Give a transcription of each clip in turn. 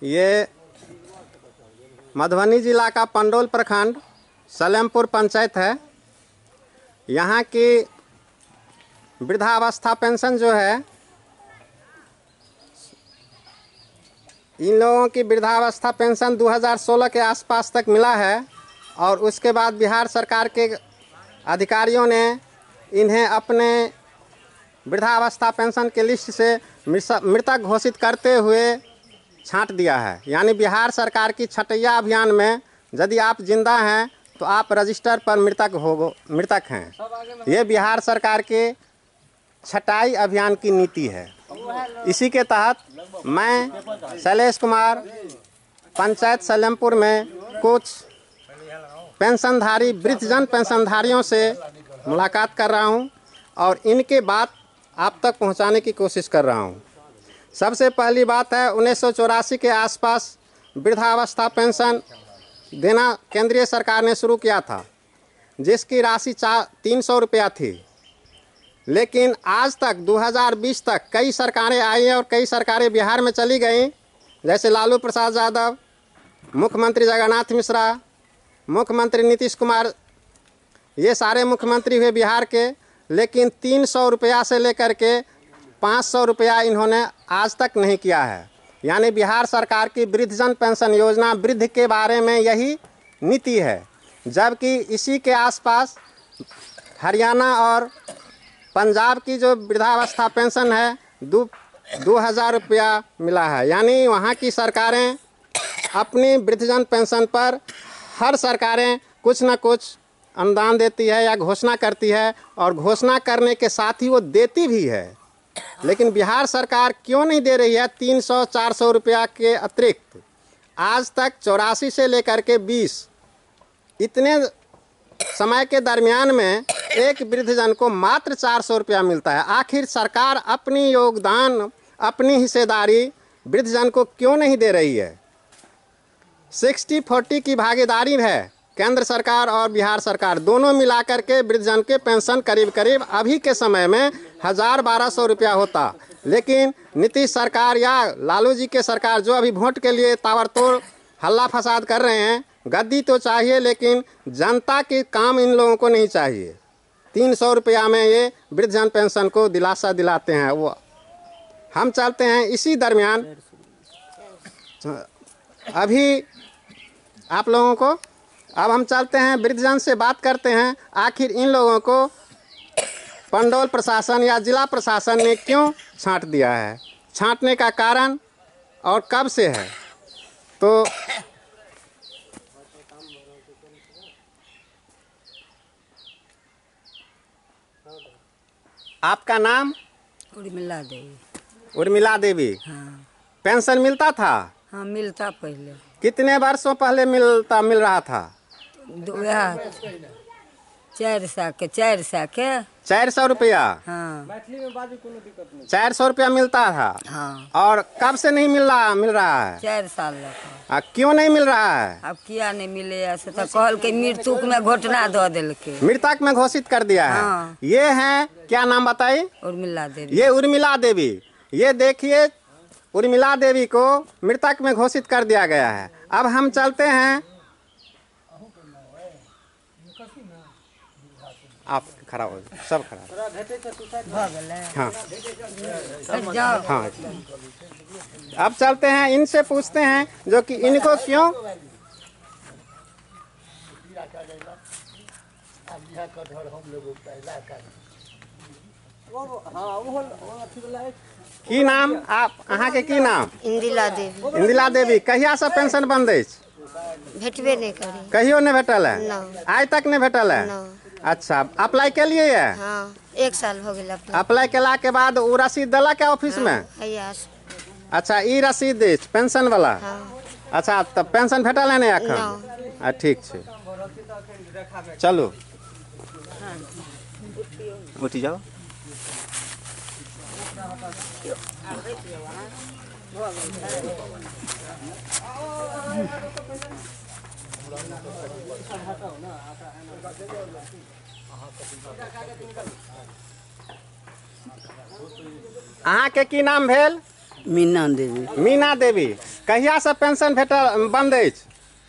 ये मधुबनी जिला का पंडोल प्रखंड सलेमपुर पंचायत है। यहाँ की वृद्धावस्था पेंशन जो है, इन लोगों की वृद्धावस्था पेंशन 2016 के आसपास तक मिला है और उसके बाद बिहार सरकार के अधिकारियों ने इन्हें अपने वृद्धावस्था पेंशन के लिस्ट से मृतक घोषित करते हुए छांट दिया है। यानी बिहार सरकार की छटैया अभियान में यदि आप जिंदा हैं तो आप रजिस्टर पर मृतक हैं। ये बिहार सरकार के छटाई अभियान की नीति है। इसी के तहत मैं शैलेश कुमार पंचायत सलेमपुर में कुछ पेंशनधारी वृद्धजन पेंशनधारियों से मुलाकात कर रहा हूं और इनके बात आप तक पहुंचाने की कोशिश कर रहा हूं। सबसे पहली बात है 1984 के आसपास वृद्धावस्था पेंशन देना केंद्रीय सरकार ने शुरू किया था, जिसकी राशि 300 रुपया थी। लेकिन आज तक 2020 तक कई सरकारें आई और कई सरकारें बिहार में चली गईं, जैसे लालू प्रसाद यादव, मुख्यमंत्री जगन्नाथ मिश्रा, मुख्यमंत्री नीतीश कुमार, ये सारे मुख्यमंत्री हुए बिहार के। लेकिन 300 रुपया से लेकर के 500 रुपया इन्होंने आज तक नहीं किया है। यानी बिहार सरकार की वृद्धजन पेंशन योजना वृद्ध के बारे में यही नीति है, जबकि इसी के आसपास हरियाणा और पंजाब की जो वृद्धावस्था पेंशन है 2000 रुपया मिला है। यानी वहाँ की सरकारें अपनी वृद्धजन पेंशन पर हर सरकारें कुछ न कुछ अनुदान देती है या घोषणा करती है, और घोषणा करने के साथ ही वो देती भी है। लेकिन बिहार सरकार क्यों नहीं दे रही है 300-400 रुपया के अतिरिक्त? आज तक 84 से लेकर के 20 इतने समय के दरमियान में एक वृद्धजन को मात्र 400 रुपया मिलता है। आखिर सरकार अपनी योगदान, अपनी हिस्सेदारी वृद्धजन को क्यों नहीं दे रही है? 60-40 की भागीदारी है केंद्र सरकार और बिहार सरकार दोनों मिलाकर के वृद्धजन के पेंशन करीब अभी के समय में 1000-1200 रुपया होता। लेकिन नीतीश सरकार या लालू जी के सरकार जो अभी वोट के लिए ताबड़तोड़ हल्ला फसाद कर रहे हैं, गद्दी तो चाहिए लेकिन जनता के काम इन लोगों को नहीं चाहिए। 300 रुपया में ये वृद्धजन पेंशन को दिलासा दिलाते हैं। वो हम चाहते हैं इसी दरमियान अभी आप लोगों को, अब हम चलते हैं वृद्धजन से बात करते हैं आखिर इन लोगों को पंडोल प्रशासन या जिला प्रशासन ने क्यों छांट दिया है, छांटने का कारण और कब से है। तो आपका नाम? उर्मिला देवी। उर्मिला देवी। हाँ। पेंशन मिलता था? हाँ मिलता पहले। कितने वर्षों पहले मिल रहा था? 400 रुपया। हाँ। 400 रुपया मिलता था। हाँ। और कब से नहीं मिल रहा है? 4 साल लगा। क्यों नहीं मिल रहा है? अब किया नहीं मिले ऐसे तो कहल के मृतक में घोषणा दो दिल के, मृतक में घोषित कर दिया है। हाँ। ये है, क्या नाम बताई? उर्मिला देवी। ये उर्मिला देवी। ये देखिए उर्मिला देवी को मृतक में घोषित कर दिया गया है। अब हम चलते हैं, आप खड़ा हो, सब खड़ा। हाँ हाँ। अब चलते हैं इनसे पूछते हैं जो कि इनको क्यों की नाम आप अहाँ के की नाम? इंदिला देवी। इंदिला देवी। कहिया से पेंशन बंद है? भेटबे नहीं करी। कहियो नहीं भेटल है? आज तक नहीं भेटल है? अच्छा, अप्लाई के लिए है? हाँ 1 साल हो गया। अप्लाई केला के बाद वो रसीद दिला क्या ऑफिस में? अच्छा, ई रसीद पेंशन वाला। अच्छा, तब पेंशन भेटल है नहीं अखन? ठीक है, चलो उठ जाओ। अहाँ के की नाम भेल? मीना देवी। मीना देवी। कहिया से पेंशन भेटल बंद अछि?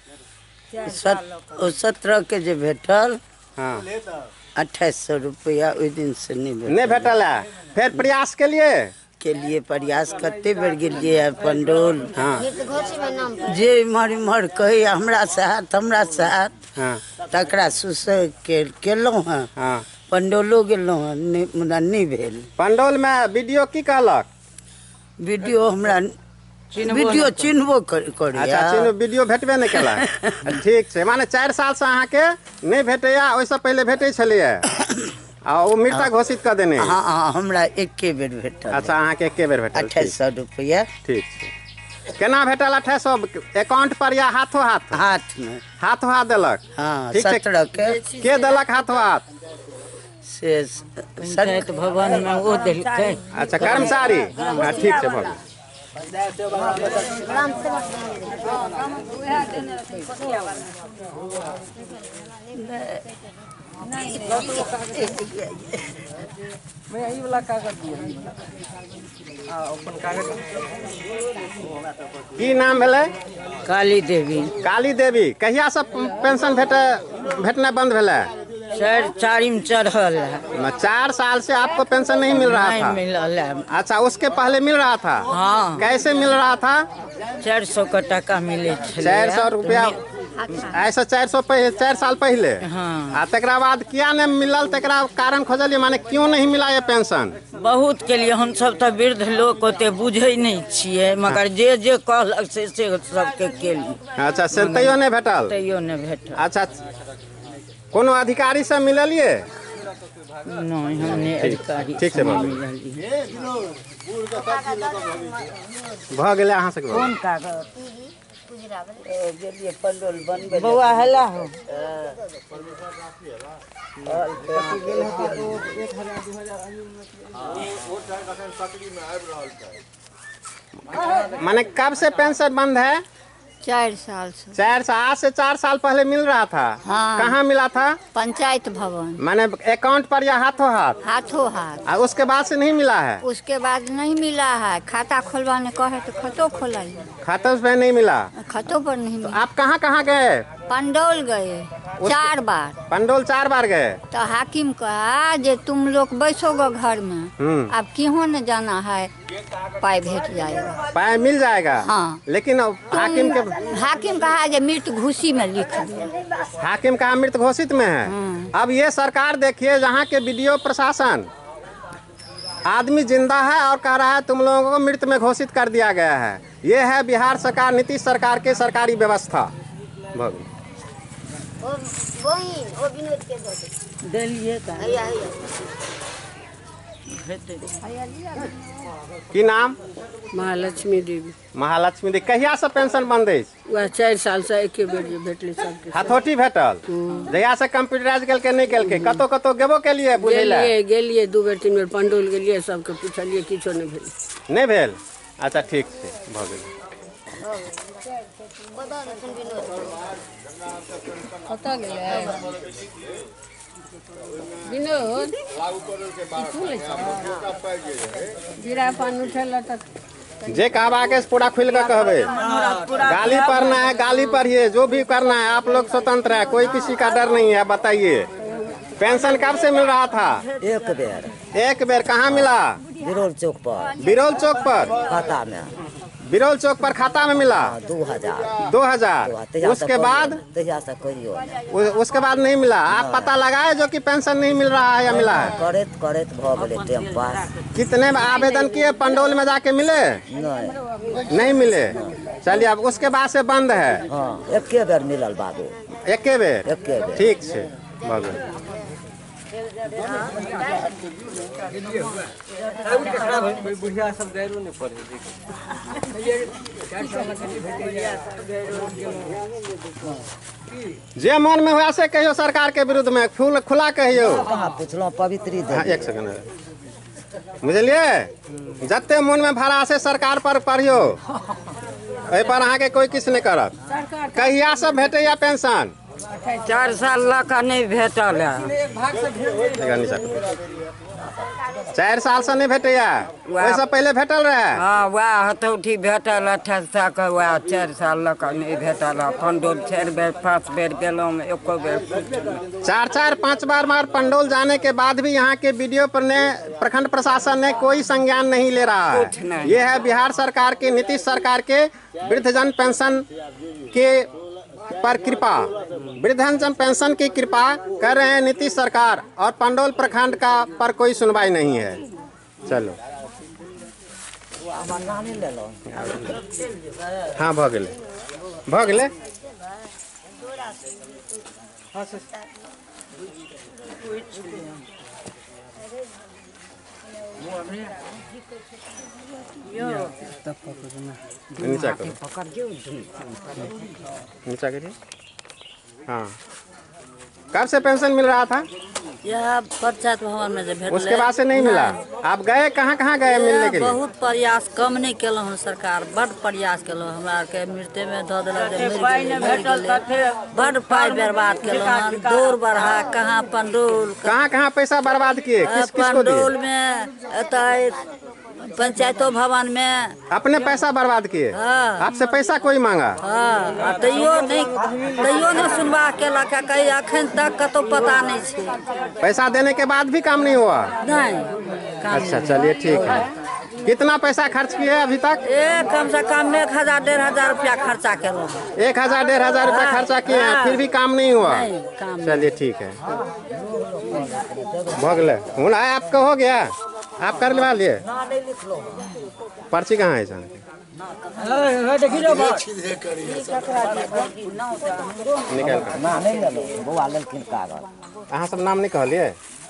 17 के जे भेटल हाँ 2800 रुपया ओहि दिन से नहीं भेटल है। फिर प्रयास के लिए प्रयास कते बेर गेलिए पंडोल। हाँ घोसी में नाम पर जे इम्हर कहे हमरा साथ हाँ तकरा सुसह केलहुँ हैं। हाँ पंडोलो गेलहुँ हैं मुदा नहीं भेल। पंडोल में वीडियो की कहलक? वीडियो हमरा वीडियो चिन्हबो करी। अच्छा चिन्ह वीडियो भेटबे नहीं केला। ठीक है, माने 4 साल से अहाँ के नहीं भेटैया, ओहिसँ पहले भेटै छलैया आ वो मृतक घोषित कर देने। हाँ हमरा एके बेर भेटल। अच्छा अहाँ के एके बेर भेटल 2800 रुपया। ठीक है। केना भेटल 2800? अकाउंट पर या हाथों हाथ? हाथ में हाथों हाथ देलक। हाँ ठीक है। 17 के देलक हाथों हाथ? से पंचायत भवन में वो देलकै। अच्छा कर्मचारी। हाँ ठीक है भऽ गेल। की नाम भेलै? काली देवी। काली देवी। कहिया से पेंशन भेटना बंद भेलै? 4 चढ़ल है। 4 साल से आपको पेंशन नहीं मिल रहा था? नहीं मिलल है। अच्छा उसके पहले मिल रहा था? हाँ कैसे मिल रहा था? 400 का टका मिले 400 रुपया ऐसा 4 साल पहले। हाँ आ तकरा बाद किया नहीं मिलल? तकरा कारण खोजलिए, माने क्यों नहीं मिला ये पेंशन? बहुत के लिए हम सब तो वृद्ध लोग होते बुझे नहीं छिए, मगर जे कहलक से सबके केली। अच्छा से तैयो नहीं भेटल? तैयो नहीं भेटल। अच्छा कोनो अधिकारी से मिललिए? नहीं हमने अधिकारी ठीक है भऽ गेलै। अहाँ सबके कौन कागज गेलिए पंडोल बनबे बौआ हला हो। माने कब से पेंशन बंद है? 4 साल से। 4 साल। आज से 4 साल पहले मिल रहा था। हाँ। कहाँ मिला था? पंचायत भवन। माने अकाउंट पर या हाथों हाथ? हाथों हाथ। और उसके बाद से नहीं मिला है? उसके बाद नहीं मिला है। खाता खोलवाने कहे तो खतो खोलाइए। खाते पे नहीं मिला? खतों पर नहीं मिला। आप कहाँ गए? पंडौल गए 4 बार। पंडौल 4 बार गए? तो हाकिम कहा जे तुम लोग बैठोगे घर में, अब क्यों न जाना है, पाई भेट जाएगा। पाई मिल जाएगा? हाँ। लेकिन हाकिम कहा जे मृत घोषी में लिख दिया। हाकिम कहा मृत घोषित में है। अब ये सरकार देखिए, यहाँ के वीडियो प्रशासन आदमी जिंदा है और कह रहा है तुम लोगों को मृत में घोषित कर दिया गया है। ये है बिहार सरकार, नीतीश सरकार के सरकारी व्यवस्था। की नाम? महालक्ष्मी देवी। महालक्ष्मी देवी। कहिया से पेंशन बंद है? वह 4 साल से एके बेर भेटले सबके। हथौटी भेटल? जहिया से कंप्यूटराइज केलके नहीं केलके? कतो गेबो के लिए गेलिए 2 बेर 3 बेर पंडौल गेलिए, सबके पूछलिए, किछो नहीं भेल। नहीं भेल? अच्छा ठीक है भऽ गेल। कतऽ गेलै विनोद? जीरा पान उठेला तक जे कहबा के पूरा खुल कर कहबे। गाली पढ़ना है गाली पढ़िए, जो भी करना है आप लोग स्वतंत्र है, कोई किसी का डर नहीं है। बताइए पेंशन कब से मिल रहा था? एक बेर। कहाँ मिला? बिरोल चौक पर। बिरोल चौक पर खाता में? बिरोल चौक पर खाता में मिला? 2000। उसके बाद? उसके बाद नहीं मिला। आप पता लगाए जो कि पेंशन नहीं मिल रहा है या मिला है? करत टाइम पास। कितने आवेदन किए? पंडौल में जाके मिले? नहीं मिले। चलिए अब उसके बाद से बंद है? एके बेर मिलल बाबू। एके बेर? ठीक है जे मन में हुआ से कहियो सरकार के विरुद्ध में खुला कहियो। पूछलो पवित्री। एक सेकंड बुझलिए, जते मन में भरा से सरकार पर पढ़ियो, एहि पर अहाँ के कोई किछु नहीं करत। कहिया से भेटैया पेंशन? 4 साल लगा नहीं भेटल है। 4 साल से नहीं भेटैया, ओहिसँ पहिले भेटल रहे। हाँ वह हथौठी भेटल 28 के, वह 4 साल लक नहीं भेटल। पंडोल 4 बेर 5 बेर गेलहुँ, एको बेर 4 5 बार पंडोल जाने के बाद भी यहाँ के बीडीओ प्रखंड प्रशासन ने कोई संज्ञान नहीं ले रहा है। ये है बिहार सरकार के, नीतीश सरकार के वृद्धजन पेंशन के पर कृपा, वृद्धजन पेंशन की कृपा कर रहे हैं नीतीश सरकार, और पंडोल प्रखंड का पर कोई सुनवाई नहीं है। चलो हाँ भ गेले नीचा करो, नीचा करिए। हाँ, कब से पेंशन मिल रहा था? यह पंचायत भवन में जब भेटले, उसके बाद से नहीं मिला। आप गए कहाँ गए मिलने के लिए? बहुत प्रयास कम नहीं केलहुँ हन सरकार, बड़ प्रयास केलहुँ। हमरा आरके मृत्यु में धऽ देलक, बड़ पाई बर्बाद केलहुँ हन। दौड़ बढ़ा कहाँ पंडोल, कहाँ पैसा बर्बाद किए? किसको दिए? पंडोल में, पंचायतो भवन में अपने पैसा बर्बाद किए। हाँ। आपसे पैसा कोई मांगा? हाँ, तैयो नहीं सुनवा केलक, कहीं अखन तक कतो पता नहीं छे। पैसा देने के बाद भी काम नहीं हुआ? नहीं। अच्छा चलिए ठीक है। कितना पैसा खर्च किए अभी तक? कम से कम 1000 1500 रुपया खर्चा केलहुँ। 1000 1500 रुपया खर्चा किए हैं, फिर भी काम नहीं हुआ? चलिए ठीक है, हो गए। हुन आपका हो गया, आप कर लगा लिए? पर्ची कहाँ है? अहाँ सब नाम नहीं कहलिए?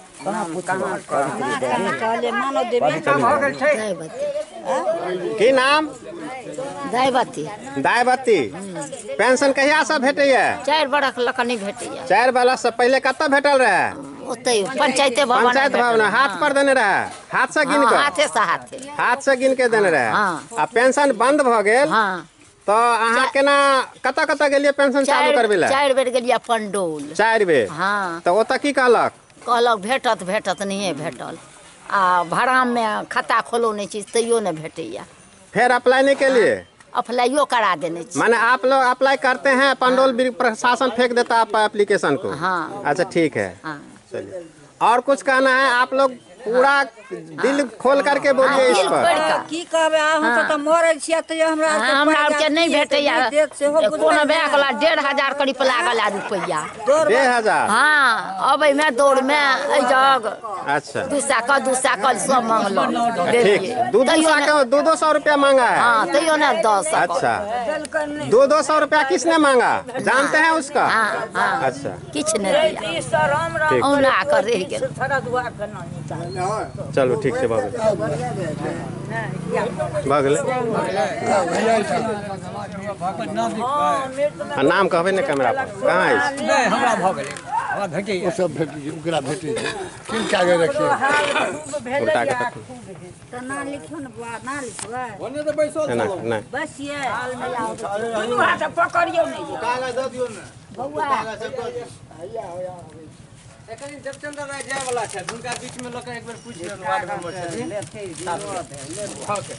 की नाम? दायबत्ती। पेंशन कहिया से भेटैया? 4 बरख लक नहीं भेटैया। 4 बरस से पहले कतऽ भेटल रहे? पंचायत भवन हाथ पर देने रहे, हाथ से गिन के? हाथ से गिन के देने रहे। आ पेंशन बंद भ गेल तो अहाँ केना कतऽ गेलिए पेंशन चालू करबे ला? 4 बेर गेलिए पंडोल। 4 बेर? हाँ। तो ओतऽ की कहलक? भेटत नहीं भेटल। आ भराम में खाता खोलो नहीं चीज, तैयो नहीं भेटैया। फिर अप्लाई नहीं के लिए? अप्लाइयो करा देने। माने आप लोग अप्लाई करते हैं, पंडोल प्रशासन फेंक देता है एप्लीकेशन को? हाँ। अच्छा ठीक है। हाँ। चलिए, और कुछ कहना है? आप लोग पूरा दिल खोल करके बोलिए इस पर। की कहबे, हम तो मरे छियै त हमरा के नहीं भेटैया। कोनो बैकला 1500 करीब लागल आ रुपैया। 1500? हाँ, अबै में दौड़ में जग। अच्छा, 200 कल सब मांगलो। ठीक, 200 रुपया मांगा है? हाँ, तैयो ना 10। अच्छा, 200 रुपया किसने मांगा, जानते हैं उसका? हाँ। अच्छा, किछ नहीं दिया, औना कर रह गेल। चलो ठीक से भाग नाम कहबे ने कैमरा पर? कहाँ है? हमरा भ गेलै, हमरा भेटै ओ सब भेटै, ओकरा भेटै छै। किन कागज रखिए उल्टा के त ना लिखो न बुआ, ना लिखबै ओने त बैसल ना ना बस ये हाल में आओ, दुनू हाथ पकड़ियो नहीं कागज द दियौ ने बउआ। एखन देवचंद्र राय जाय वाला छै, हुनका बीच में लोक एक बेर पूछ लियौ वार्ड मेंबर छथिन।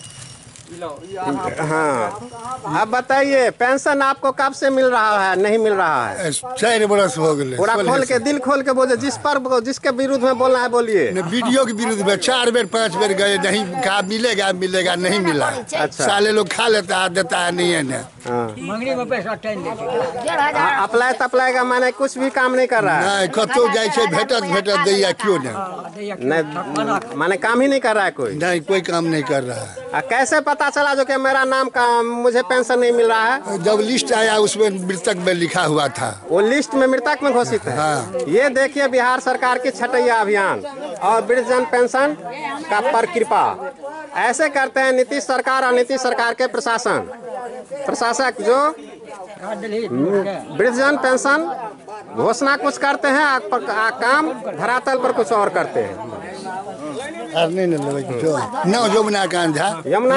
हाँ, अब बताइए पेंशन आपको कब से मिल रहा है? नहीं मिल रहा है? 4 बरस हो गए। पूरा खोल के, दिल खोल के बोलिए, जिसके विरुद्ध में बोलना है बोलिए। वीडियो के विरुद्ध में 4 बेर 5 बेर गए, नहीं कहा मिलेगा नहीं मिला। अच्छा, साले लोग खा लेता है, देता है नहीं है ना। मंगनी में पैसा टाइम लेके अप्लाई का माने कुछ भी काम नहीं कर रहा है? नहीं, कतो जाए छै भेटत दैया क्यों नहीं, माने काम ही नहीं कर रहा है कोई? नहीं, कोई काम नहीं कर रहा है। कैसे पता चला जो कि मेरा नाम का मुझे पेंशन नहीं मिल रहा है? जब लिस्ट आया उसमें मृतक में लिखा हुआ था। वो लिस्ट में मृतक में घोषित है? हाँ। ये देखिए बिहार सरकार की छठैया अभियान और वृद्धजन पेंशन का पर कृपा ऐसे करते हैं नीतीश सरकार और नीतीश सरकार के प्रशासक जो वृद्धजन पेंशन घोषणा कुछ करते हैं, काम धरातल पर कुछ और करते हैं। यमुना कांझा।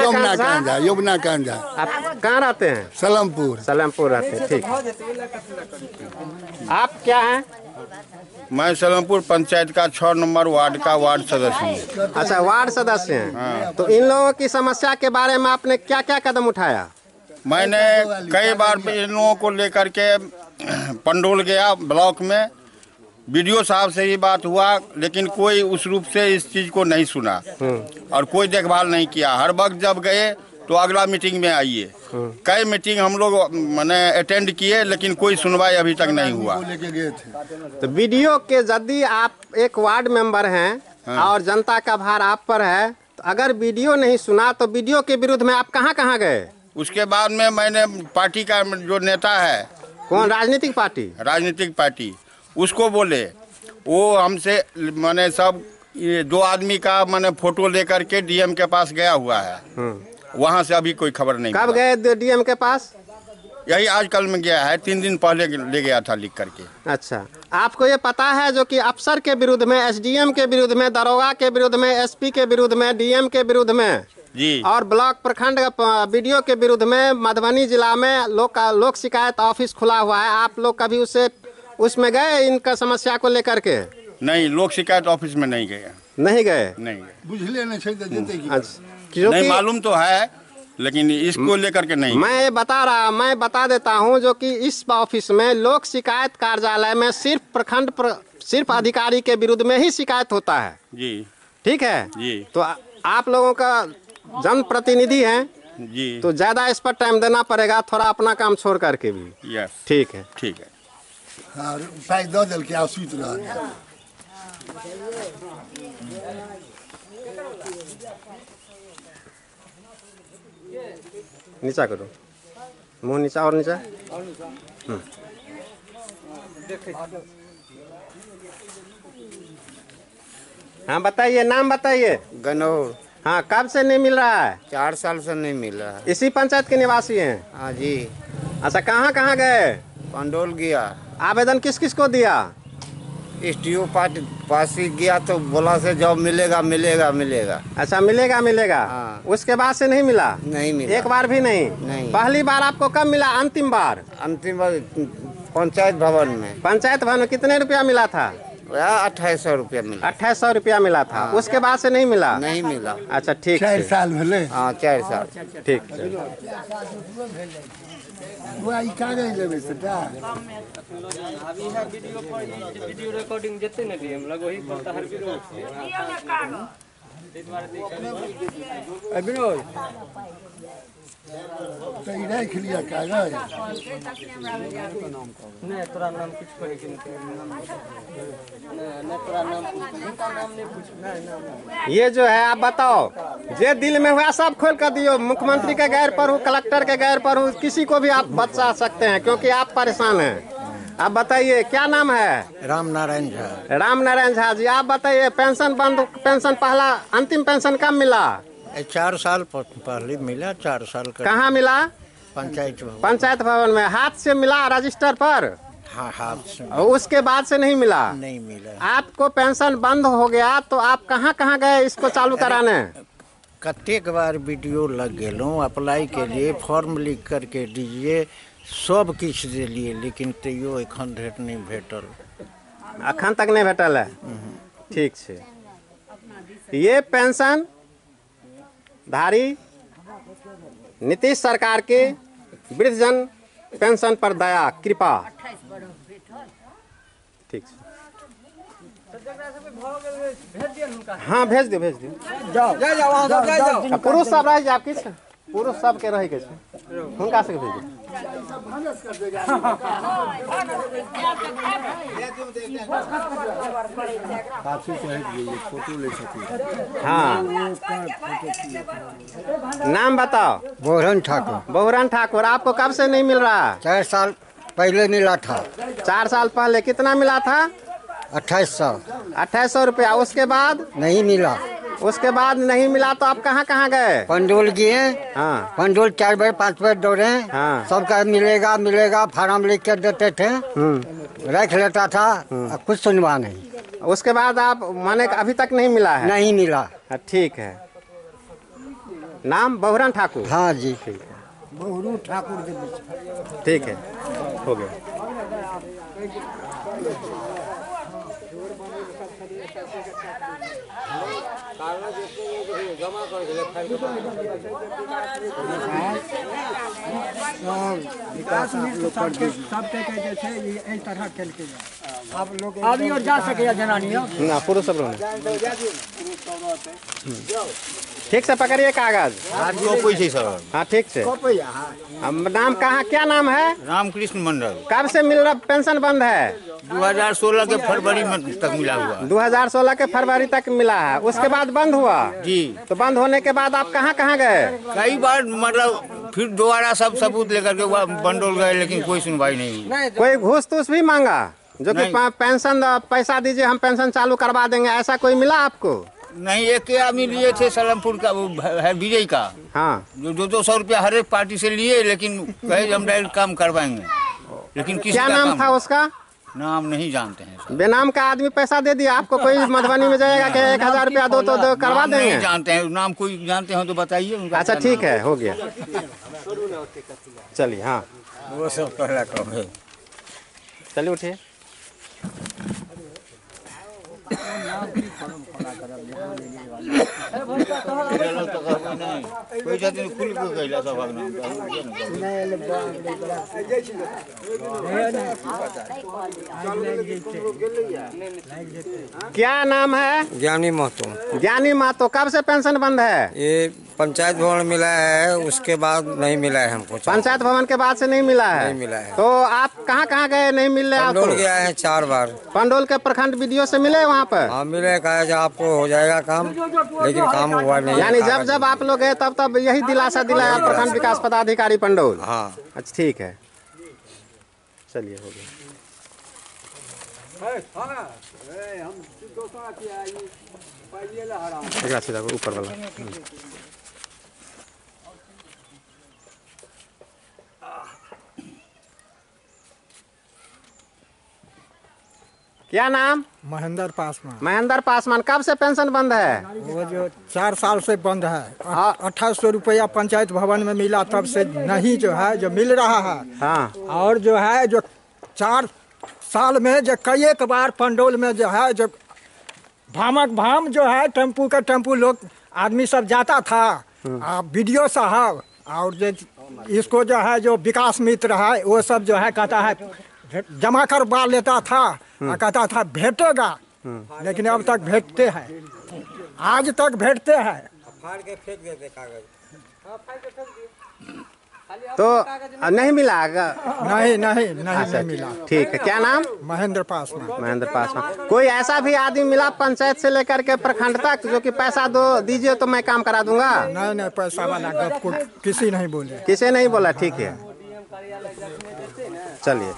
आप कहाँ रहते हैं? सलेमपुर रहते हैं। ठीक, आप क्या हैं? मैं सलेमपुर पंचायत का 6 नंबर वार्ड का वार्ड सदस्य हूँ। अच्छा, वार्ड सदस्य हैं। तो इन लोगों की समस्या के बारे में आपने क्या क्या कदम उठाया? मैंने कई बार इन लोगों को लेकर के पंडोल गया ब्लॉक में, बीडीओ साहब से ही बात हुआ, लेकिन कोई उस रूप से इस चीज़ को नहीं सुना और कोई देखभाल नहीं किया। हर वक्त जब गए तो अगला मीटिंग में आइए। कई मीटिंग हम लोग मैंने अटेंड किए, लेकिन कोई सुनवाई अभी तक नहीं हुआ। तो बीडीओ के यदि आप एक वार्ड मेंबर हैं और जनता का भार आप पर है, तो अगर बीडीओ नहीं सुना तो बीडीओ के विरुद्ध में आप कहाँ कहाँ गए? उसके बाद में मैंने पार्टी का जो नेता है, कौन राजनीतिक पार्टी? राजनीतिक पार्टी, उसको बोले, वो हमसे मैंने सब ये 2 आदमी का मैंने फोटो लेकर के डीएम के पास गया हुआ है। वहाँ से अभी कोई खबर नहीं। कब गए डीएम के पास? यही आजकल में गया है, 3 दिन पहले ले गया था लिख करके। अच्छा, आपको ये पता है जो कि अफसर के विरुद्ध में, एसडीएम के विरुद्ध में, दरोगा के विरुद्ध में, एसपी के विरुद्ध में, डीएम के विरुद्ध में जी, और ब्लॉक प्रखंड बीडीओ के विरुद्ध में मधुबनी जिला में लोक शिकायत ऑफिस खुला हुआ है। आप लोग कभी उसमें गए इनका समस्या को लेकर के? नहीं, लोक शिकायत ऑफिस में नहीं गए। नहीं गए? नहीं गए। बुझले नहीं नहीं मालूम तो है, लेकिन इसको लेकर के नहीं। मैं बता देता हूं जो कि इस ऑफिस में लोक शिकायत कार्यालय में सिर्फ अधिकारी के विरुद्ध में ही शिकायत होता है जी। ठीक है जी। तो आप लोगों का जनप्रतिनिधि हैं जी, तो ज्यादा इस पर टाइम देना पड़ेगा, थोड़ा अपना काम छोड़ करके भी। यस, ठीक है। ठीक है। हाँ, पाई दो दल के आसूत रहा। नीचा करो, मुंह नीचा और नीचा। हाँ बताइए, नाम बताइए। गनौर। हाँ, कब से नहीं मिल रहा है? 4 साल से नहीं मिल रहा है। इसी पंचायत के निवासी हैं? हाँ जी। अच्छा, कहाँ कहाँ गए? पंडोल गया। आवेदन किस किस को दिया? STO पास ही गया तो बोला से जॉब मिलेगा मिलेगा मिलेगा। अच्छा, मिलेगा। हाँ। उसके बाद से नहीं मिला? नहीं मिला। एक बार भी नहीं? नहीं। पहली बार आपको कब मिला? अंतिम बार पंचायत भवन में। पंचायत भवन में कितने रुपया मिला था? 2800 रुपया मिला। 2800 रुपया मिला था। हाँ। उसके बाद से नहीं मिला? नहीं मिला। अच्छा, ठीक। 4 साल भले। हाँ, 4 साल। ठीक। वीडियो रिकॉर्डिंग जते ने दिए हम लग वही पता हर विनोद तो इधर खिलिया कागज नहीं तोरा नाम कुछ पढ़े कि नहीं तोरा नाम नहीं पूछ। ये जो है आप बताओ, जे दिल में हुआ सब खोल कर दियो। मुख्यमंत्री के गैर पर हूँ, कलेक्टर के गैर पर हूँ, किसी को भी आप बचा सकते हैं क्योंकि आप परेशान हैं। आप बताइए क्या नाम है? राम नारायण झा। राम नारायण झा जी, आप बताइए पेंशन बंद, पेंशन पहला अंतिम पेंशन कब मिला? 4 साल पहले मिला। 4 साल का। कहाँ मिला? पंचायत भवन में। हाथ से मिला रजिस्टर पर? हाँ, हाथ से। उसके बाद से नहीं मिला? नहीं मिला। आपको पेंशन बंद हो गया तो आप कहाँ कहाँ गए इसको चालू कराने? कतेक बार वीडियो लग गेलूँ, अप्लाई के लिए फॉर्म लिख करके दीजिए, सब किछ दिलिए, लेकिन तैयो एखन भेट नहीं भेटल। अखन तक नहीं भेटल है? ठीक है। ये पेंशन धारी नीतीश सरकार के वृद्धजन पेंशन पर दया कृपा। ठीक है। हाँ, भेज दियो। जाओ। पुरुष सब रह जाए, किस पुरुष सब के रहे के हुनका से भेज दियो। हाँ, नाम बताओ। बोहरन ठाकुर। बोहरन ठाकुर, आपको कब से नहीं मिल रहा? 4 साल पहले मिला था। 4 साल पहले कितना मिला था? 2800 रुपया। उसके बाद नहीं मिला। उसके बाद नहीं मिला तो आप कहाँ कहाँ गए? पंडोल गए। हाँ। पंडोल 4 बार 5 बार दौड़े। हाँ। सबका मिलेगा फार्म लिख कर देते थे, रख लेता था, कुछ सुनवा नहीं। उसके बाद आप माने अभी तक नहीं मिला है? नहीं मिला। ठीक है। नाम बोहरन ठाकुर? हाँ जी। ठीक है, बोहरू ठाकुर। ठीक है, हो गया। आदमी और जा सके जनानी ना पुरुष सब लोग ठीक से पकड़िए कागज। हाँ ठीक से। नाम कहाँ, क्या नाम है? रामकृष्ण मंडल। कब से मिल रहा पेंशन बंद है? 2016 के फरवरी में तक मिला हुआ। 2016 के फरवरी तक मिला है, उसके बाद बंद हुआ जी। तो बंद होने के बाद आप कहाँ कहाँ गए? कई बार मतलब फिर दोबारा सब सबूत लेकर के बंडोल गए, लेकिन कोई सुनवाई नहीं हुई। कोई घूस तूस भी मांगा जो कि पेंशन पैसा दीजिए हम पेंशन चालू करवा देंगे, ऐसा कोई मिला आपको? नहीं, एक आदमी लिए थे सलमपुर का, वो है विजय का। हाँ, जो 200 रुपया हर एक पार्टी से लिए, लेकिन कहे हम डायरेक्ट काम करवाएंगे, लेकिन क्या नाम था उसका? नाम नहीं जानते हैं। बेनाम का आदमी पैसा दे दिया आपको, कोई मधुबनी में जाएगा कि 1000 रुपया दो तो करवा देंगे? नहीं जानते हैं, नाम कोई जानते हो तो बताइए। अच्छा ठीक है, हो गया, चलिए। हाँ वो सब पहला काम है। चलिए उठिए। क्या नाम है? ज्ञानी महतो। ज्ञानी महतो। कब से पेंशन बंद है? ये पंचायत भवन मिला है, उसके बाद नहीं मिला है हमको। पंचायत भवन के बाद से नहीं मिला है? नहीं मिला है। तो आप कहाँ कहाँ गए, नहीं मिल रहे? पंडोल गया है 4 बार। पंडोल के प्रखंड वीडियो से मिले वहाँ पर? हाँ मिले, कहा जो आपको हो जाएगा काम, लेकिन काम हुआ नहीं। यानी जब जब आप लोग गए तब तब यही दिलासा दिलाया प्रखंड विकास पदाधिकारी पंडोल? हाँ। अच्छा ठीक है, चलिए हो गया। सीधा ऊपर वाला। क्या नाम? महेंद्र पासवान। महेंद्र पासवान। कब से पेंशन बंद है? वो जो 4 साल से बंद है। 2800 रुपया पंचायत भवन में मिला, तब से नहीं जो है जो मिल रहा है। हाँ। और जो है जो 4 साल में जो कई एक बार पंडोल में जो है जो भाम जो है टेम्पू का टेम्पू लोग आदमी सब जाता था, बीडीओ साहब और जो इसको जो है जो विकास मित्र है वो सब जो है कहता है जमा करवा लेता था, कहता था भेटेगा, लेकिन अब तक भेटते हैं, आज तक भेटते हैं। फाड़ के फेंक देते कागज। तो नहीं मिला? नहीं मिला। ठीक है, क्या नाम? महेंद्र पासवान। महेंद्र पासवान। कोई ऐसा भी आदमी मिला पंचायत से लेकर के प्रखंड तक जो कि पैसा दो दीजिए तो मैं काम करा दूंगा? नहीं, पैसा वाला गप को किसी नहीं बोले। किसी नहीं बोला? ठीक है, चलिए।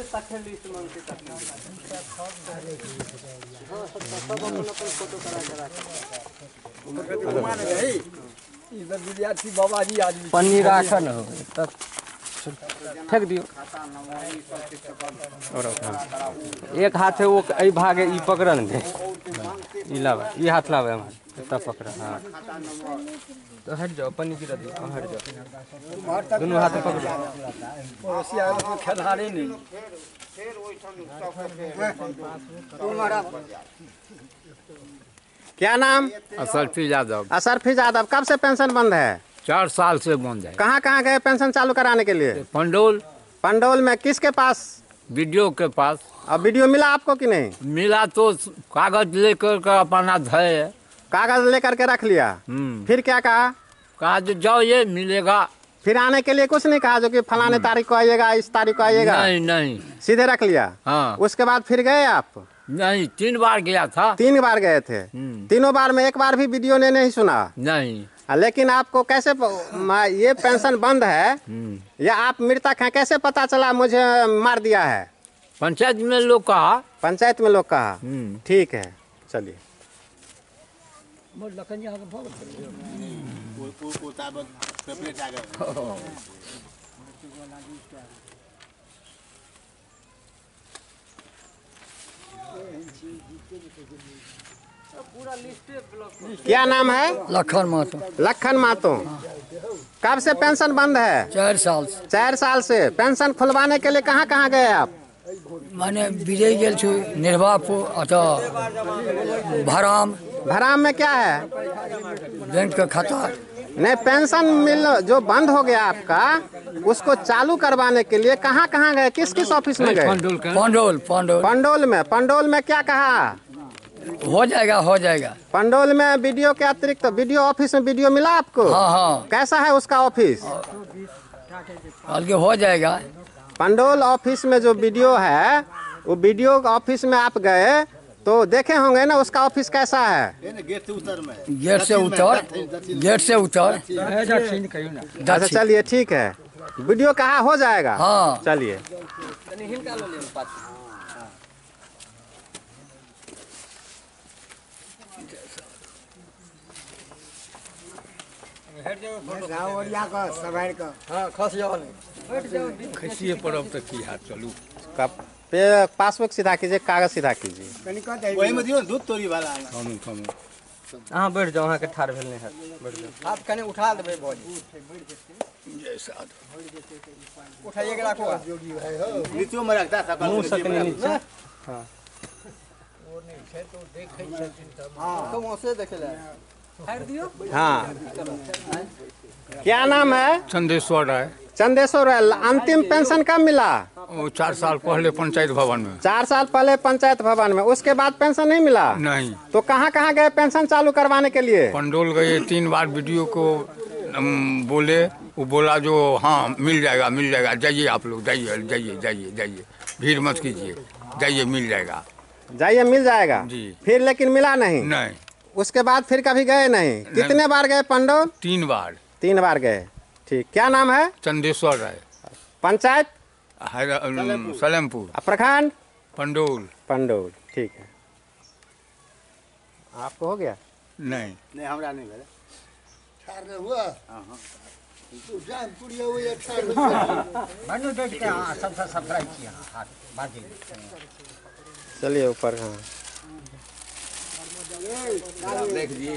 पन्नी राखन हो तब फेंक दियो। एक हाथ है वो ऐ भागे ई पकड़न दे, ई लावे, ई हाथ लावे हमारे तब पकड़ा। हाँ तो हट जाओ, पन्नी गिरा दियो, हट जाओ, दोनों हाथ में पकड़ो। खिलाड़ी नहीं। क्या नाम? असरफी यादव। असरफी यादव। कब से पेंशन बंद है? 4 साल से बंद है। कहाँ कहाँ गए पेंशन चालू कराने के लिए? पंडोल। पंडोल में किसके पास? वीडियो के पास। अब वीडियो मिला आपको कि नहीं? मिला तो कागज लेकर के अपना धय, कागज लेकर के रख लिया। फिर क्या कहा? कहा जो जाओ ये मिलेगा। फिर आने के लिए कुछ नहीं कहा जो कि फलाने तारीख को आइएगा, इस तारीख को आइएगा? नहीं, सीधे सीधे रख लिया। हाँ। उसके बाद फिर गए आप? नहीं, 3 बार गया था। 3 बार गए थे। तीनों बार में एक बार भी वीडियो ने नहीं सुना? नहीं। लेकिन आपको कैसे ये पेंशन बंद है या आप मृतक हैं, कैसे पता चला मुझे मार दिया है? पंचायत में लोग कहा। पंचायत में लोग कहा। ठीक है, चलिए। क्या नाम है? लखन महतो। लखन महतो। कब से पेंशन बंद है? 4 साल से। 4 साल से। पेंशन खुलवाने के लिए कहाँ कहाँ गए आप? मैंने विजय गेल छु, निर्वापुर, भराम, भराम में क्या है? बैंक का खाता। नहीं, पेंशन मिल जो बंद हो गया आपका, उसको चालू करवाने के लिए कहाँ कहाँ गए, किस किस ऑफिस में गए? पंडोल में क्या कहा? हो जाएगा। पंडोल में वीडियो के अतिरिक्त तो वीडियो ऑफिस में वीडियो मिला आपको? हाँ। कैसा है उसका ऑफिस? हो जाएगा। पंडोल ऑफिस में जो वीडियो है, वो वीडियो ऑफिस में आप गए तो देखे होंगे ना, उसका ऑफिस कैसा है? गेट से उतर। अच्छा चलिए ठीक है, वीडियो कहाँ हो जाएगा? हाँ चलिए। खसिए पड़ब तक की हाथ चलू। पासबुक सीधा कीजिए, कागज सीधा कीजिए। वही में दियो दूध तोरी वाला है। हाँ बैठ जाओ, वहाँ के ठाड़ भेलने है, बैठ जाओ। हाथ कने उठा देबे बोली। जैसा उठाइए के रखो। नीचे में रखता सकल मुंह सकने नीचे। हाँ वो नहीं है तो देखे छथिन। हां तो वैसे देखेला। फाड़ दियो। हाँ, क्या नाम है? चंदेश्वर राय। चंदेश्वर राय। अंतिम पेंशन कब मिला? वो 4 साल पहले पंचायत भवन में। 4 साल पहले पंचायत भवन में, उसके बाद पेंशन नहीं मिला? नहीं। तो कहाँ कहाँ गए पेंशन चालू करवाने के लिए? पंडोल गए, 3 बार वीडियो को बोले, वो बोला जो हाँ मिल जाएगा, जाइए आप लोग, जाइए, भीड़ मत कीजिए, जाइए मिल जाएगा जी। फिर लेकिन मिला नहीं? नहीं। उसके बाद फिर कभी गए नहीं? कितने बार गए पंडोल? 3 बार। 3 बार गए। ठीक, क्या नाम है? चंदेश्वर राय। पंचायत सलेमपुर। प्रखंड पंडोल। ठीक है। आपको हो गया? नहीं हमरा नहीं भेले। ठाड़ हुआ। हां तू जान पुड़िया हुई है ठाड़। बनु देख के हां सबसे सब्सक्राइब किया हाथ बाकी। चलिए ऊपर। हाँ देख दिए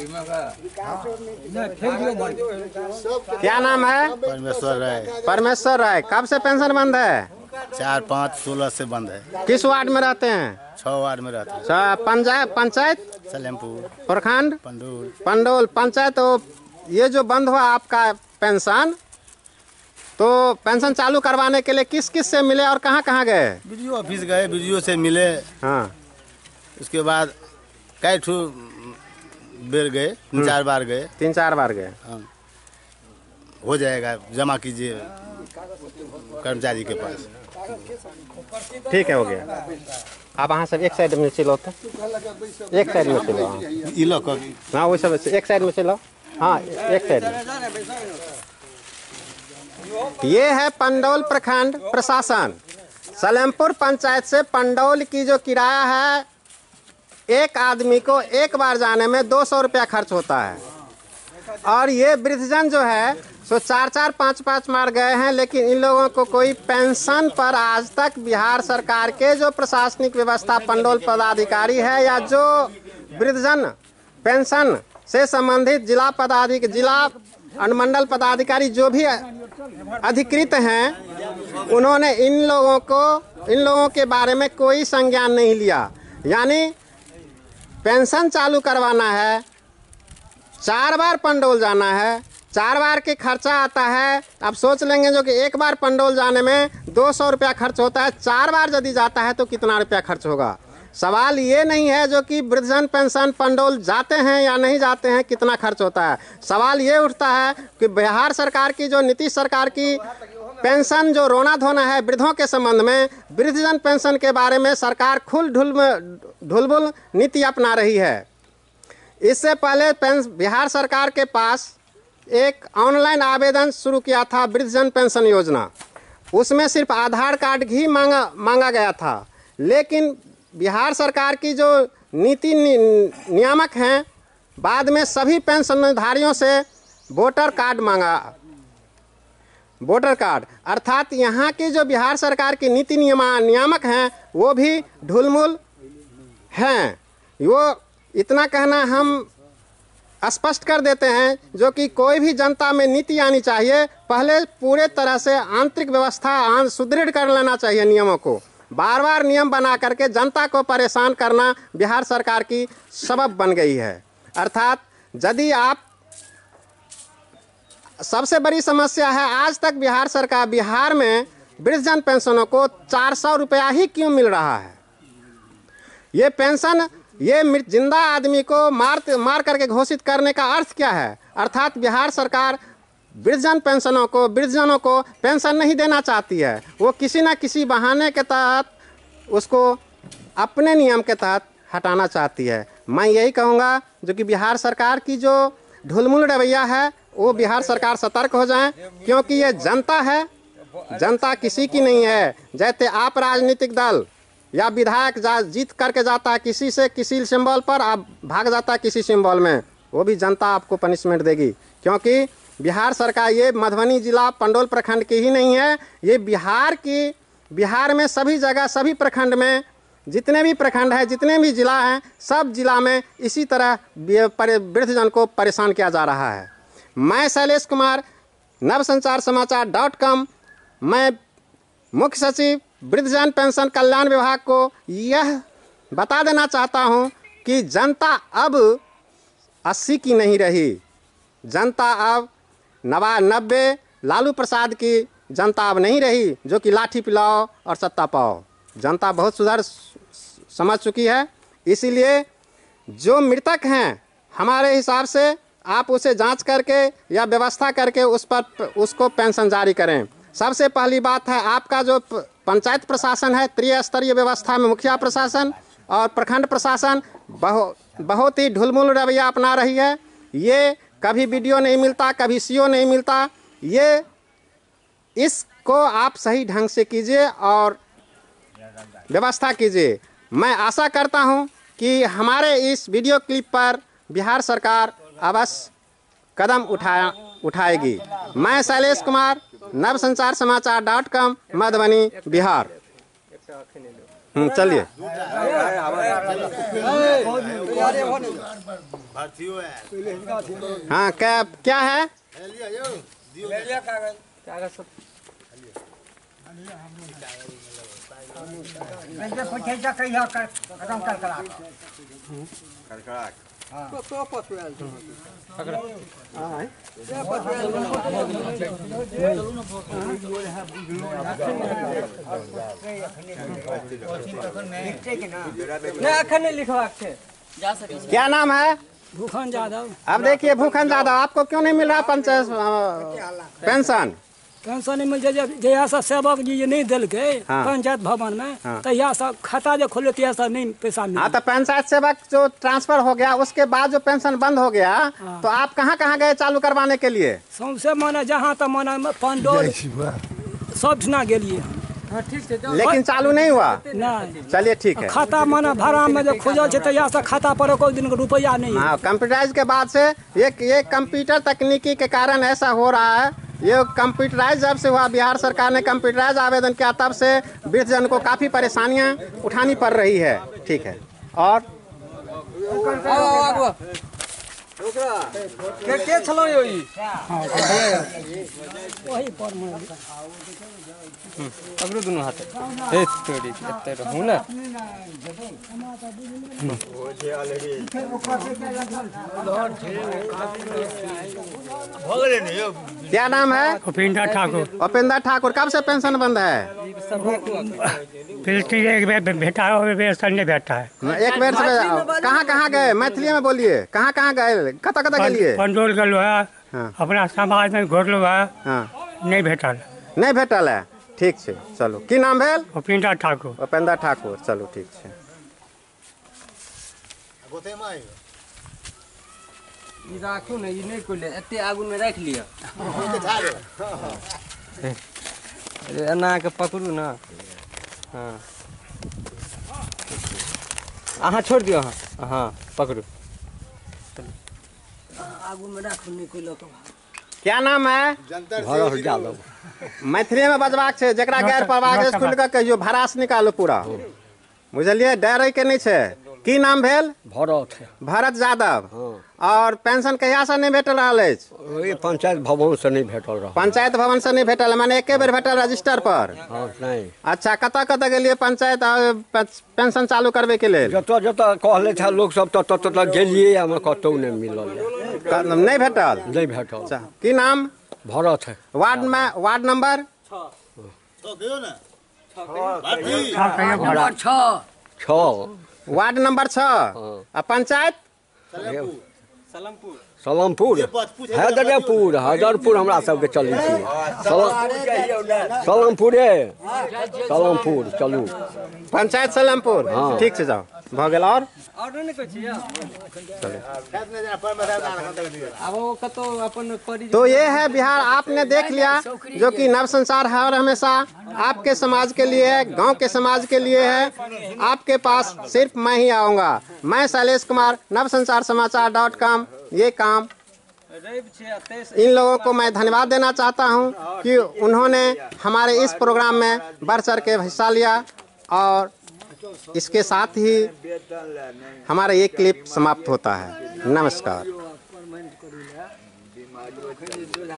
क्या नाम है? परमेश्वर राय। कब से पेंशन बंद है? 4-5-16 से बंद है। किस वार्ड में रहते हैं? 6 वार्ड में रहते हैं। पंचायत सलेमपुर। प्रखंड पंडोल पंचायत। तो ये जो बंद हुआ आपका पेंशन, तो पेंशन चालू करवाने के लिए किस किस से मिले और कहाँ कहाँ गए? वीडियो ऑफिस गए, वीडियो से मिले। हाँ। उसके बाद कई ठू बेर गए, 3-4 बार गए। 3-4 बार गए। हो जाएगा, जमा कीजिए कर्मचारी के पास। ठीक है, हो गया। आप वहाँ से एक साइड में चलो, तो एक साइड में चलो। हाँ वही सब एक साइड में चलो। हाँ एक साइड में। ये है पंडोल प्रखंड प्रशासन। सलेमपुर पंचायत से पंडोल की जो किराया है, एक आदमी को एक बार जाने में 200 रुपया खर्च होता है। और ये वृद्धजन जो है सो 4-4, 5-5 बार गए हैं, लेकिन इन लोगों को कोई पेंशन पर आज तक बिहार सरकार के जो प्रशासनिक व्यवस्था पंडोल पदाधिकारी है या जो वृद्धजन पेंशन से संबंधित जिला अनुमंडल पदाधिकारी जो भी अधिकृत हैं, उन्होंने इन लोगों के बारे में कोई संज्ञान नहीं लिया। यानी पेंशन चालू करवाना है, 4 बार पंडोल जाना है, 4 बार के खर्चा आता है। अब सोच लेंगे जो कि एक बार पंडोल जाने में 200 रुपया खर्च होता है, 4 बार यदि जाता है तो कितना रुपया खर्च होगा। सवाल ये नहीं है जो कि वृद्धजन पेंशन पंडोल जाते हैं या नहीं जाते हैं कितना खर्च होता है। सवाल ये उठता है कि बिहार सरकार की जो नीतीश सरकार की पेंशन जो रोना धोना है वृद्धों के संबंध में, वृद्धजन पेंशन के बारे में सरकार ढुलबुल नीति अपना रही है। इससे पहले बिहार सरकार के पास एक ऑनलाइन आवेदन शुरू किया था वृद्धजन पेंशन योजना। उसमें सिर्फ आधार कार्ड ही मांगा गया था, लेकिन बिहार सरकार की जो नीति नियामक हैं, बाद में सभी पेंशनधारियों से वोटर कार्ड मांगा। वोटर कार्ड अर्थात यहाँ की जो बिहार सरकार की नीति नियामक हैं वो भी ढुलमुल हैं। वो इतना कहना हम स्पष्ट कर देते हैं जो कि कोई भी जनता में नीति आनी चाहिए, पहले पूरे तरह से आंतरिक व्यवस्था सुदृढ़ कर लेना चाहिए नियमों को। बार बार नियम बना करके जनता को परेशान करना बिहार सरकार की सबब बन गई है। अर्थात यदि आप, सबसे बड़ी समस्या है आज तक बिहार में वृद्धजन पेंशनों को 400 रुपया ही क्यों मिल रहा है। ये पेंशन ये जिंदा आदमी को मार करके घोषित करने का अर्थ क्या है। अर्थात बिहार सरकार वृद्धजनों को पेंशन नहीं देना चाहती है। वो किसी न किसी बहाने के तहत उसको अपने नियम के तहत हटाना चाहती है। मैं यही कहूँगा जो कि बिहार सरकार की जो ढुलमुल रवैया है वो बिहार सरकार सतर्क हो जाए, क्योंकि ये जनता है, जनता किसी की नहीं है। जैसे आप राजनीतिक दल या विधायक जीत करके जाता है किसी सिंबल पर, आप भाग जाता है किसी सिंबल में, वो भी जनता आपको पनिशमेंट देगी। क्योंकि बिहार सरकार ये मधुबनी जिला पंडोल प्रखंड की ही नहीं है, ये बिहार में सभी जगह सभी प्रखंड में जितने भी प्रखंड हैं, जितने भी जिला हैं, सब जिला में इसी तरह वृद्धजन को परेशान किया जा रहा है। मैं शैलेश कुमार, नवसंचार समाचार.com, मैं मुख्य सचिव वृद्धजन पेंशन कल्याण विभाग को यह बता देना चाहता हूं कि जनता अब 80 की नहीं रही, जनता अब 90 लालू प्रसाद की जनता अब नहीं रही, जो कि लाठी पिलाओ और सत्ता पाओ। जनता बहुत सुधार समझ चुकी है। इसीलिए जो मृतक हैं, हमारे हिसाब से आप उसे जांच करके या व्यवस्था करके उसको पेंशन जारी करें। सबसे पहली बात है, आपका जो पंचायत प्रशासन है, त्रिस्तरीय व्यवस्था में मुखिया प्रशासन और प्रखंड प्रशासन बहुत ही ढुलमुल रवैया अपना रही है। ये कभी वीडियो नहीं मिलता, कभी सीओ नहीं मिलता। ये इसको आप सही ढंग से कीजिए और व्यवस्था कीजिए। मैं आशा करता हूं कि हमारे इस वीडियो क्लिप पर बिहार सरकार अवश्य कदम उठाएगी। मैं शैलेश कुमार, नवसंचार समाचार.com, मधुबनी, बिहार। चलिए। हाँ, क्या है? क्या नाम है? भूखन यादव। अब देखिए भूखन यादव, आपको क्यों नहीं मिल रहा पंचायत पेंशन? पेंशन मिल जहिया से सेवक जी नहीं दिल के पंचायत भवन में, तहिया से खाता जो खोले तहिया से नहीं पैसा मिला। तो पंचायत सेवक जो ट्रांसफर हो गया उसके बाद जो पेंशन बंद हो गया, तो आप कहाँ गए चालू करवाने के लिए? सबसे माने जहाँ तक माने पंडोल सब ठिना गेलिए, लेकिन चालू नहीं हुआ। नहीं, चलिए ठीक है। खाता माने भाड़ा में जो खोजल है तहिया से खाता पर कोई दिन का रुपया नहीं। हाँ, कंप्यूटराइज के बाद से ये कंप्यूटर तकनीकी के कारण ऐसा हो रहा है। ये कंप्यूटराइज जब से हुआ, बिहार सरकार ने कंप्यूटराइज आवेदन किया, तब से वृद्धजन को काफ़ी परेशानियां उठानी पड़ रही है। ठीक है। और पकड़ो दोनों हाथ तोड़ी रहूँ ना। क्या नाम है? उपेंद्र ठाकुर। उपेंद्र ठाकुर, कब से पेंशन बंद है? एक बेर भेटा है, नहीं भेटा है। एक बेर से कहाँ गए? मैथिली में बोलिए, कहाँ गए? कत गए? पंडोल गलो है, अपना समाज में घोटलो है, नहीं भेटल। नहीं भेटल है। ठीक है, चलो। की नाम भेल? उपेंद्र ठाकुर। उपेंद्र ठाकुर, चलो ठीक है। राखू ना, नहीं कोले एते आगू में रख लिया। एना के पकड़ू ना। हाँ, अहाँ छोड़ दियो। हाँ, पकड़ू। आगू में राखू, नहीं कोई लोग। क्या नाम है? भरत यादव। मैथिली में बजबाक छै, जकरा गैर परवाह खुल के कहियो भरास निकालो पूरा, बुझलिए? डरे के नहीं छै। की नाम भेल? भरत है। भरत यादव। और पेंशन कहिया से नहीं भेटल रहल अछि? पंचायत भवन से नहीं भेटल रहा। पंचायत भवन से नहीं भेटल, माने एके बेर भेटल रजिस्टर पर? नहीं। अच्छा, कतऽ कतऽ गेलिए पंचायत पेंशन चालू करबे के लेल? जतऽ जतऽ कहले था लोग सब ततऽ ततऽ गेलिए, हमें कतौ नहीं मिलल। नहीं भेटल? नहीं भेटल। अच्छा, की नाम? भरत है। Ward number 6। Ward number 6। Panchayat Salampur Haidarpur हमरा सबके चलै छी। सलमपुर चलू। पंचायत सलमपुर। ठीक है, जाओ भ गेल। और तो ये है बिहार, आपने देख लिया, जो कि नव संसार हर हमेशा आपके समाज के लिए है, गांव के समाज के लिए है। आपके पास सिर्फ मैं ही आऊँगा। मैं शैलेश कुमार, नवसंसारसमाचार.com। ये काम इन लोगों को मैं धन्यवाद देना चाहता हूं कि उन्होंने हमारे इस प्रोग्राम में बढ़ चढ़ के हिस्सा लिया। और इसके साथ ही हमारा ये क्लिप समाप्त होता है। नमस्कार।